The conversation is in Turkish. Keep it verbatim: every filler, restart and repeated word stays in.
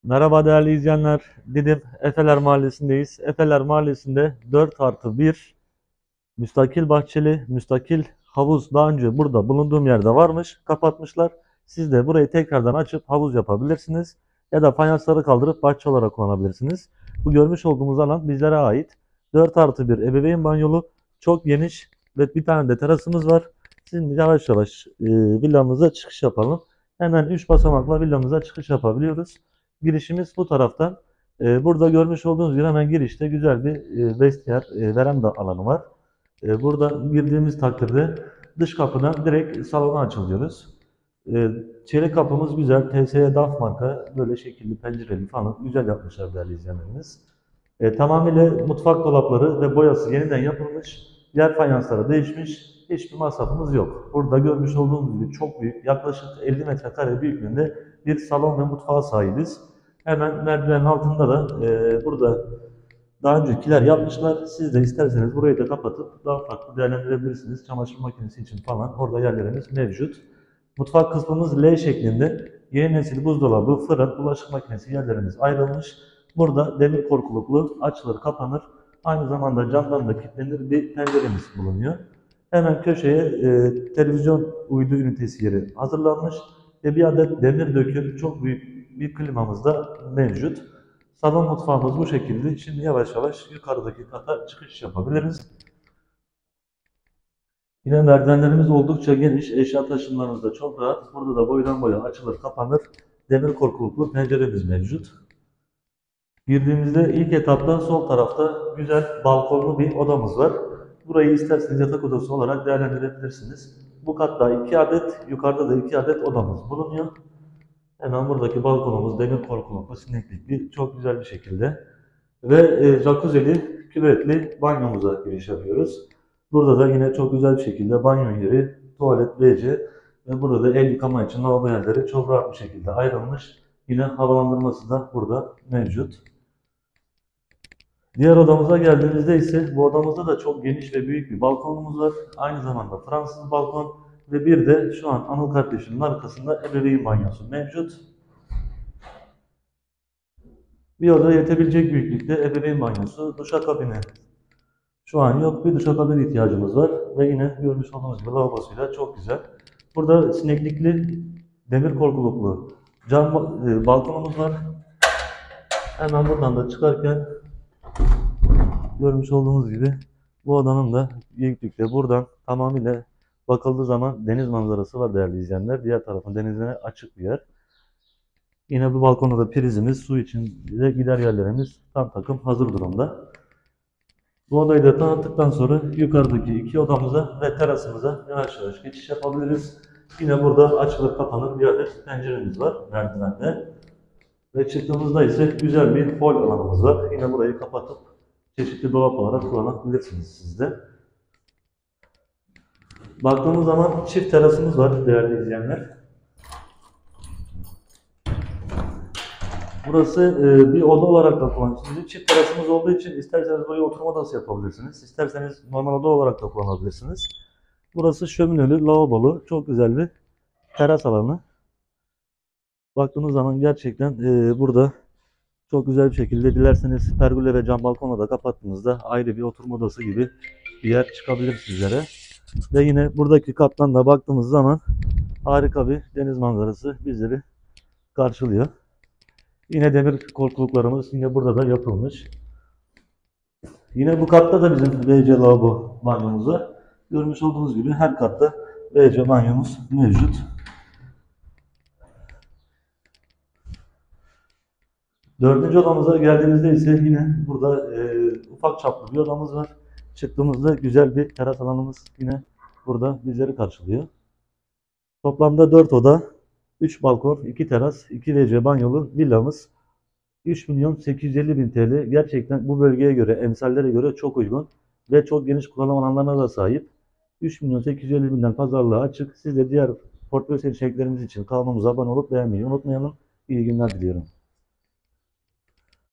Merhaba değerli izleyenler. Didim Efeler Mahallesi'ndeyiz. Efeler Mahallesi'nde dört artı bir müstakil bahçeli, müstakil havuz daha önce burada bulunduğum yerde varmış. Kapatmışlar. Siz de burayı tekrardan açıp havuz yapabilirsiniz. Ya da fayansları kaldırıp bahçe olarak kullanabilirsiniz. Bu görmüş olduğumuz alan bizlere ait. dört artı bir ebeveyn banyolu. Çok geniş ve bir tane de terasımız var. Şimdi yavaş yavaş e, villamıza çıkış yapalım. Hemen üç basamakla villamıza çıkış yapabiliyoruz. Girişimiz bu taraftan. E, burada görmüş olduğunuz gibi hemen girişte güzel bir e, vestiyer, e, veranda alanı var. E, burada girdiğimiz takdirde dış kapıdan direkt salona açılıyoruz. E, çelik kapımız güzel. T S E D A F marka böyle şekilli pencereli falan güzel yapmışlar değerli izleyenlerimiz. E, tamamıyla mutfak dolapları ve boyası yeniden yapılmış. Yer fayansları değişmiş. Hiçbir masrafımız yok. Burada görmüş olduğunuz gibi çok büyük, yaklaşık elli metrekare büyüklüğünde bir salon ve mutfağa sahibiz. Hemen merdivenin altında da e, burada daha öncekiler yapmışlar. Siz de isterseniz burayı da kapatıp daha farklı değerlendirebilirsiniz. Çamaşır makinesi için falan orada yerlerimiz mevcut. Mutfak kısmımız L şeklinde. Yeni nesil buzdolabı, fırın, bulaşık makinesi yerlerimiz ayrılmış. Burada demir korkuluklu açılır kapanır. Aynı zamanda camdan da kilitlenir bir penceremiz bulunuyor. Hemen köşeye e, televizyon uydu ünitesi yeri hazırlanmış. Ve bir adet demir döküm çok büyük bir klimamız da mevcut. Salon mutfağımız bu şekilde. Şimdi yavaş yavaş yukarıdaki kata çıkış yapabiliriz. Yine merdivenlerimiz oldukça geniş. Eşya taşımlarımız da çok rahat. Burada da boydan boya açılır kapanır. Demir korkuluklu penceremiz mevcut. Girdiğimizde ilk etapta sol tarafta güzel balkonlu bir odamız var. Burayı isterseniz yatak odası olarak değerlendirebilirsiniz. Bu katta iki adet, yukarıda da iki adet odamız bulunuyor. Hemen buradaki balkonumuz demir korkuluklu, sineklikli, çok güzel bir şekilde. Ve e, jacuzzi'li, küvetli banyomuza giriş yapıyoruz. Burada da yine çok güzel bir şekilde banyo yeri, tuvalet, W C ve burada da el yıkama için lavabo yerleri çok rahat bir şekilde ayrılmış. Yine havalandırması da burada mevcut. Diğer odamıza geldiğimizde ise bu odamızda da çok geniş ve büyük bir balkonumuz var. Aynı zamanda Fransız balkon ve bir de şu an Anıl kardeşimin arkasında ebeveyn banyosu mevcut. Bir oda yetebilecek büyüklükte ebeveyn banyosu, duşakabini şu an yok. Bir duşakabin ihtiyacımız var ve yine görmüş olduğunuz gibi lavabosuyla çok güzel. Burada sineklikli, demir korkuluklu cam e, balkonumuz var. Hemen buradan da çıkarken görmüş olduğunuz gibi bu odanın da büyüklükte buradan tamamıyla bakıldığı zaman deniz manzarası var değerli izleyenler. Diğer tarafın denizine açık bir yer. Yine bu balkonda da prizimiz, su için de gider yerlerimiz tam takım hazır durumda. Bu odayı da tanıttıktan sonra yukarıdaki iki odamıza ve terasımıza yavaş yavaş geçiş yapabiliriz. Yine burada açılır kapanır bir adet penceremiz var merdivende. Ve çıktığımızda ise güzel bir hol alanımız var. Yine burayı kapatıp çeşitli dolap olarak kullanabilirsiniz siz de. Baktığımız zaman çift terasımız var değerli izleyenler. Burası e, bir oda olarak da kullanabilirsiniz. Çift terasımız olduğu için isterseniz buraya oturma odası yapabilirsiniz. İsterseniz normal oda olarak da kullanabilirsiniz. Burası şömineli, lavabolu, çok güzel bir teras alanı. Baktığınız zaman gerçekten e, burada çok güzel bir şekilde dilerseniz pergole ve cam balkona da kapattığınızda ayrı bir oturma odası gibi bir yer çıkabilir sizlere. Ve yine buradaki kattan da baktığımız zaman harika bir deniz manzarası bizleri karşılıyor. Yine demir korkuluklarımız yine burada da yapılmış. Yine bu katta da bizim W C lavabo banyomuz var. Görmüş olduğunuz gibi her katta W C banyomuz mevcut. Dördüncü odamıza geldiğimizde ise yine burada e, ufak çaplı bir odamız var. Çıktığımızda güzel bir teras alanımız yine burada bizleri karşılıyor. Toplamda dört oda, üç balkon, iki teras, iki W C banyolu villamız. üç milyon sekiz yüz elli bin T L gerçekten bu bölgeye göre, emsallere göre çok uygun ve çok geniş kullanım alanlarına da sahip. üç milyon sekiz yüz elli binden pazarlığa açık. Siz de diğer portföy seçeneklerimiz için kanalımıza abone olup beğenmeyi unutmayalım. İyi günler diliyorum.